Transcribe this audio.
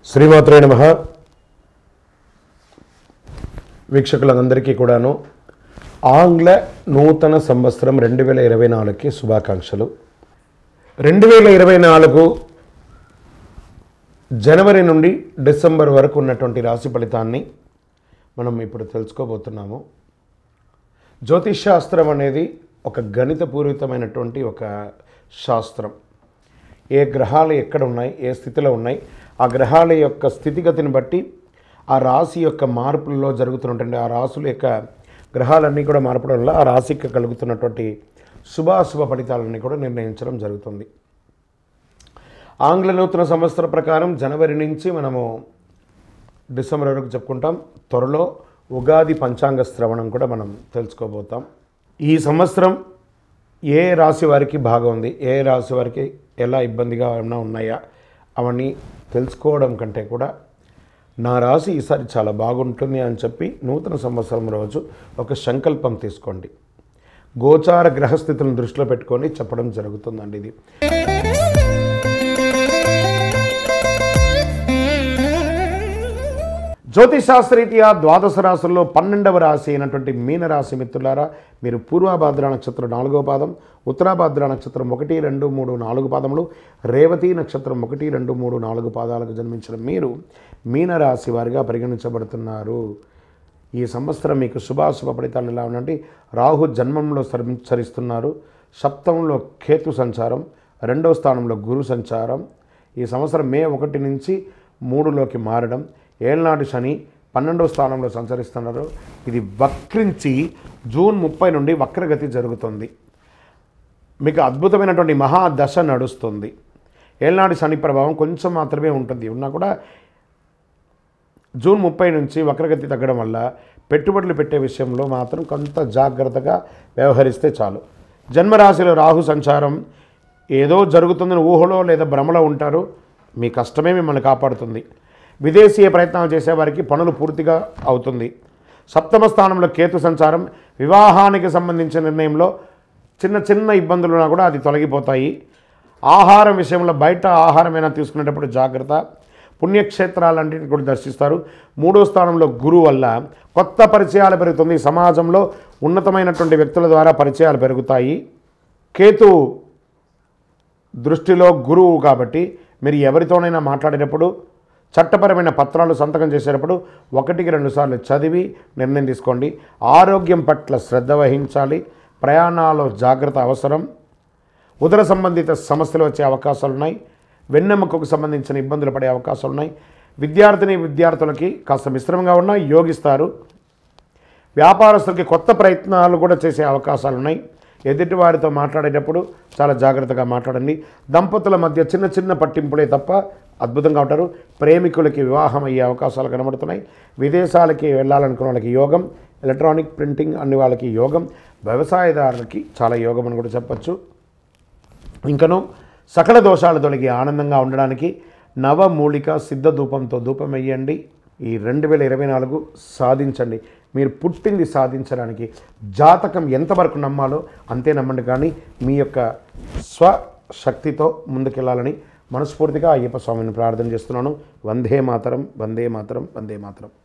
శ్రీమాత్రే నమః. వీక్షకులందరికీ కూడాను ఆంగ్ల నూతన సంవత్సరం 2024కి శుభాకాంక్షలు. 2024 జనవరి నుండి డిసెంబర్ వరకు ఉన్నటువంటి రాశి ఫలితాన్ని మనం ఇప్పుడు తెలుసుకోబోతున్నాము. జ్యోతిష్ శాస్త్రం అనేది ఒక గణితపూరితమైనటువంటి ఒక శాస్త్రం. ఏ గ్రహాలు ఎక్కడ ఉన్నాయి, ఏ స్థితిలో ఉన్నాయి, ఆ గ్రహాల యొక్క స్థితిగతిని బట్టి ఆ రాశి యొక్క మార్పులలో జరుగుతున్నటువంటి ఆ రాశుల యొక్క గ్రహాలన్నీ కూడా మార్పడం వల్ల ఆ రాశికి కలుగుతున్నటువంటి శుభాశుభ ఫలితాలన్నీ కూడా నిర్ణయించడం జరుగుతుంది. ఆంగ్ల నూతన సంవత్సర ప్రకారం జనవరి నుంచి మనము డిసెంబర్ వరకు చెప్పుకుంటాం. త్వరలో ఉగాది పంచాంగ శ్రవణం కూడా మనం తెలుసుకోబోతాం. ఈ సంవత్సరం ఏ రాశి వారికి బాగుంది, ఏ రాశి వారికి ఎలా ఇబ్బందిగా ఏమైనా ఉన్నాయా అవన్నీ తెలుసుకోవడం కంటే కూడా నా రాశి ఈసారి చాలా బాగుంటుంది అని చెప్పి నూతన సంవత్సరం రోజు ఒక సంకల్పం తీసుకోండి. గోచార గ్రహస్థితులను దృష్టిలో పెట్టుకొని చెప్పడం జరుగుతుందండి. ఇది జ్యోతిశాస్త్రరీత్యా ద్వాదశ రాశుల్లో 12వ రాశి అయినటువంటి మీనరాశి మిత్రులారా, మీరు పూర్వభాద్ర నక్షత్రం 4వ పాదం, ఉత్తరాభాద్ర నక్షత్రం 1, 2, 3, 4 పాదములు, రేవతి నక్షత్రం 1, 2, 3, 4 పాదాలకు జన్మించిన మీరు మీనరాశి వారిగా పరిగణించబడుతున్నారు. ఈ సంవత్సరం మీకు శుభాశుభ ఫలితాలు ఎలా ఉందంటే, రాహు జన్మంలో సంచరిస్తున్నారు, సప్తమంలో కేతు సంచారం, 2వ స్థానంలో గురు సంచారం. ఈ సంవత్సరం మే 1 నుంచి 3లోకి మారడం, ఏళ్నాడు శని 12వ స్థానంలో సంచరిస్తున్నారు. ఇది వక్రించి జూన్ 30 నుండి వక్రగతి జరుగుతుంది. మీకు అద్భుతమైనటువంటి మహాదశ నడుస్తుంది. ఏళ్నాడు శని ప్రభావం కొంచెం మాత్రమే ఉంటుంది, ఉన్నా కూడా జూన్ 30 నుంచి వక్రగతి తగ్గడం వల్ల పెట్టుబడులు పెట్టే విషయంలో మాత్రం కొంత జాగ్రత్తగా వ్యవహరిస్తే చాలు. జన్మరాశిలో రాహు సంచారం ఏదో జరుగుతుందని ఊహలో లేదా భ్రమలో ఉంటారు. మీ కష్టమే మిమ్మల్ని కాపాడుతుంది. విదేశీయ ప్రయత్నాలు చేసేవారికి పనులు పూర్తిగా అవుతుంది. సప్తమ స్థానంలో కేతు సంచారం వివాహానికి సంబంధించిన నిర్ణయంలో చిన్న చిన్న ఇబ్బందులు ఉన్నా కూడా అది తొలగిపోతాయి. ఆహారం విషయంలో బయట ఆహారమైనా తీసుకునేటప్పుడు జాగ్రత్త. పుణ్యక్షేత్రాలన్నింటినీ కూడా దర్శిస్తారు. 3వ స్థానంలో గురువు వల్ల కొత్త పరిచయాలు పెరుగుతుంది. సమాజంలో ఉన్నతమైనటువంటి వ్యక్తుల ద్వారా పరిచయాలు పెరుగుతాయి. కేతు దృష్టిలో గురువు కాబట్టి మీరు ఎవరితోనైనా మాట్లాడేటప్పుడు, చట్టపరమైన పత్రాలు సంతకం చేసేటప్పుడు 1కి 2 సార్లు చదివి నిర్ణయం తీసుకోండి. ఆరోగ్యం పట్ల శ్రద్ధ వహించాలి. ప్రయాణాల్లో జాగ్రత్త అవసరం. ఉదర సంబంధిత సమస్యలు వచ్చే అవకాశాలు ఉన్నాయి. వెన్నెముకకు సంబంధించిన ఇబ్బందులు పడే అవకాశాలు ఉన్నాయి. విద్యార్థులకి కాస్త మిశ్రమంగా ఉన్నా యోగిస్తారు. వ్యాపారస్తులకి కొత్త ప్రయత్నాలు కూడా చేసే అవకాశాలు ఉన్నాయి. ఎదుటి వారితో మాట్లాడేటప్పుడు చాలా జాగ్రత్తగా మాట్లాడండి. దంపతుల మధ్య చిన్న చిన్న పట్టింపులే తప్ప అద్భుతంగా ఉంటారు. ప్రేమికులకి వివాహం అయ్యే అవకాశాలు కనబడుతున్నాయి. విదేశాలకి వెళ్ళాలనుకున్న వాళ్ళకి యోగం, ఎలక్ట్రానిక్ ప్రింటింగ్ అన్ని వాళ్ళకి యోగం, వ్యవసాయదారులకి చాలా యోగం అని కూడా చెప్పచ్చు. ఇంకను సకల దోషాలు తొలగి ఆనందంగా ఉండడానికి నవమూలిక సిద్ధ ధూపంతో ధూపం వేయండి. ఈ 2024 సాధించండి. మీరు పుట్టింది సాధించడానికి. జాతకం ఎంతవరకు నమ్మాలో అంతే నమ్మండి, కానీ మీ యొక్క స్వశక్తితో ముందుకెళ్ళాలని మనస్ఫూర్తిగా అయ్యప్ప స్వామిని ప్రార్థన చేస్తున్నాను. వందే మాతరం, వందే మాతరం, వందే మాతరం.